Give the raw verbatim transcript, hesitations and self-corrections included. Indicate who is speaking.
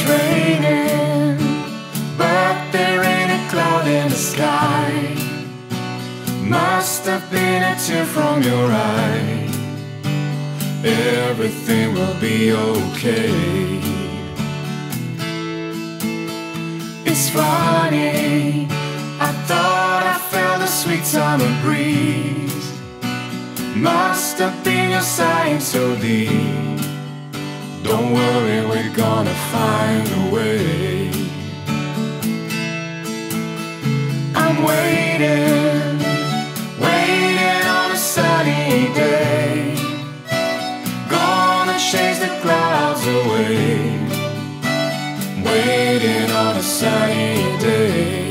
Speaker 1: It's raining, but there ain't a cloud in the sky. Must have been a tear from your eye. Everything will be okay. It's funny, I thought I felt a sweet summer breeze. Must have been your sighing so deep. Don't worry, we're gonna find a way. I'm waiting, waiting on a sunny day. Gonna chase the clouds away. Waiting on a sunny day.